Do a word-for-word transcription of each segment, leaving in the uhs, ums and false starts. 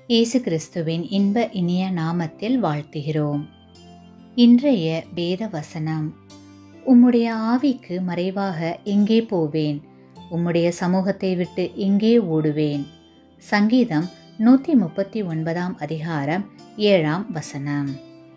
இயேசு கிறிஸ்துவின் இன்ப இனிய நாமத்தில் வாழ்த்துகிறோம். இன்றைய வேத வசனம்: உம்முடைய ஆவிக்கு மறைவாக எங்கே போவேன்? உம்முடைய சமூகத்தை விட்டு எங்கே ஓடுவேன்? சங்கீதம் நூற்றி முப்பத்தி ஒன்பதாம் அதிகாரம் ஏழாம் வசனம்.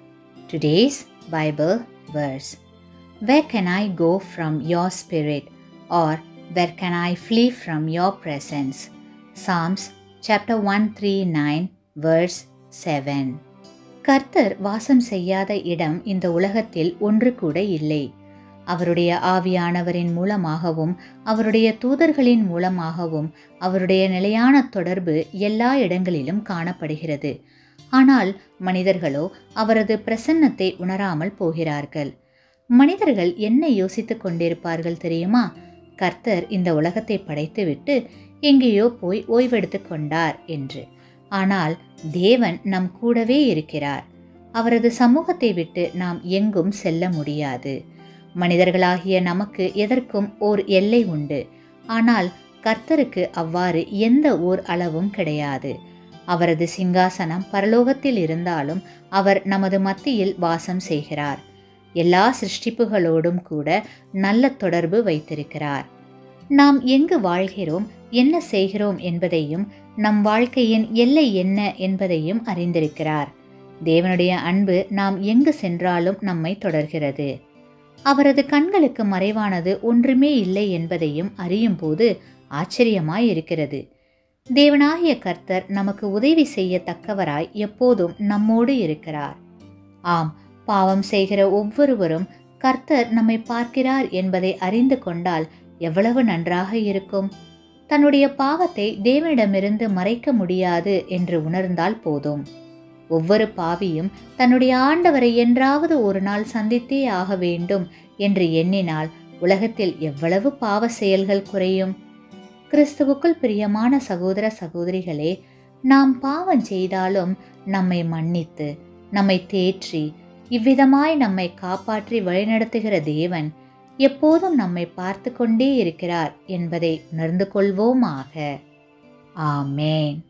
Today's Bible verse: Where can I go from your spirit, or where can I flee from your presence? Psalms chapter one thirty-nine verse seven. கர்த்தர் வாசம் செய்யாத இடம் இந்த உலகத்தில் ஒன்று கூட இல்லை. அவருடைய ஆவியானவரின் மூலமாகவும் அவருடைய தூதர்களின் மூலமாகவும் அவருடைய நிலையான தொடர்பு எல்லா இடங்களிலும் காணப்படுகிறது. ஆனால் மனிதர்களோ அவரது பிரசன்னத்தை உணராமல் போகிறார்கள். மனிதர்கள் என்ன யோசித்துக் கொண்டிருப்பார்கள் தெரியுமா? கர்த்தர் இந்த உலகத்தை படைத்துவிட்டு எங்கேயோ போய் ஓய்வெடுத்து கொண்டார் என்று. ஆனால் தேவன் நம் கூடவே இருக்கிறார். அவரது சமூகத்தை விட்டு நாம் எங்கும் செல்ல முடியாது. மனிதர்களாகிய நமக்கு எதற்கும் ஓர் எல்லை உண்டு. ஆனால் கர்த்தருக்கு அவ்வாறு எந்த ஓர் அளவும் கிடையாது. அவரது சிங்காசனம் பரலோகத்தில் இருந்தாலும் அவர் நமது மத்தியில் வாசம் செய்கிறார். எல்லா சிருஷ்டிப்புகளோடும் கூட நல்ல தொடர்பு வைத்திருக்கிறார். நாம் எங்கு வாழ்கிறோம், என்ன செய்கிறோம் என்பதையும் நம் வாழ்க்கையின் எல்லை என்ன என்பதையும் அறிந்திருக்கிறார். தேவனுடைய அன்பு நாம் எங்கு சென்றாலும் நம்மை தொடர்கிறது. அவரது கண்களுக்கு மறைவானது ஒன்றுமே இல்லை என்பதையும் அறியும் போது ஆச்சரியமாய் இருக்கிறது. தேவனாகிய கர்த்தர் நமக்கு உதவி செய்யத்தக்கவராய் எப்போதும் நம்மோடு இருக்கிறார். ஆம், பாவம் செய்கிற ஒவ்வொருவரும் கர்த்தர் நம்மை பார்க்கிறார் என்பதை அறிந்து கொண்டால் எவ்வளவு நன்றாக இருக்கும். தன்னுடைய பாவத்தை தேவனிடமிருந்து மறைக்க முடியாது என்று உணர்ந்தால் போதும். ஒவ்வொரு பாவியும் தன்னுடைய ஆண்டவரை என்றாவது ஒரு நாள் சந்தித்தே ஆக வேண்டும் என்று எண்ணினால் உலகத்தில் எவ்வளவு பாவ செயல்கள் குறையும். கிறிஸ்துவுக்குள் பிரியமான சகோதர சகோதரிகளே, நாம் பாவம் செய்தாலும் நம்மை மன்னித்து நம்மை தேற்றி இவ்விதமாய் நம்மை காப்பாற்றி வழிநடத்துகிற தேவன் எப்போதும் நம்மை பார்த்து கொண்டே இருக்கிறார் என்பதை உணர்ந்து கொள்வோமாக. ஆமேன்.